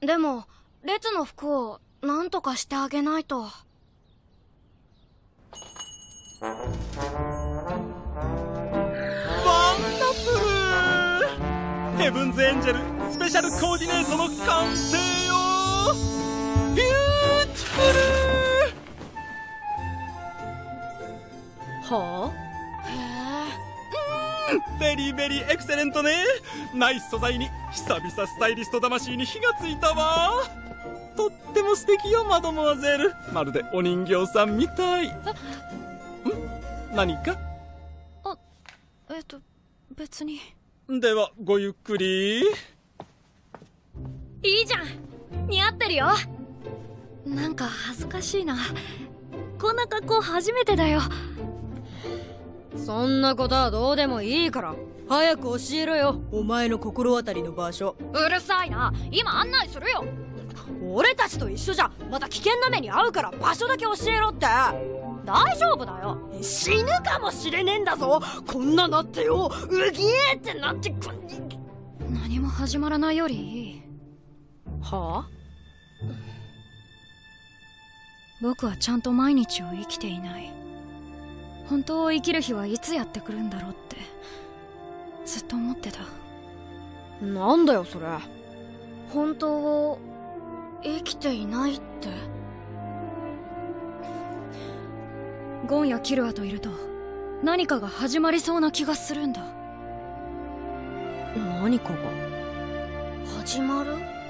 でも列の服を何とかしてあげないと。 ワンダフル！ヘブンズエンジェルスペシャルコーディネートの完成よ！ビューティフル！ はあ？ ベリーベリーエクセレントね。ナイス素材に久々スタイリスト魂に火がついたわ。とっても素敵よマドモアゼル。まるでお人形さんみたい。何か？ 別に。 ではごゆっくり。 いいじゃん、似合ってるよ。なんか恥ずかしいな。こんな格好初めてだよ。 そんなことはどうでもいいから早く教えろよ、お前の心当たりの場所。 うるさいな、今案内するよ。 俺たちと一緒じゃまた危険な目に遭うから場所だけ教えろって。 大丈夫だよ。 死ぬかもしれねえんだぞ、こんななってよ。うぎーってなってくん。 何も始まらないよりいい。 はあ？ 僕はちゃんと毎日を生きていない。本当を生きる日はいつやってくるんだろうってずっと思ってた。 なんだよそれ。 本当を生きていないって。ゴンやキルアといると何かが始まりそうな気がするんだ。 何かが始まる？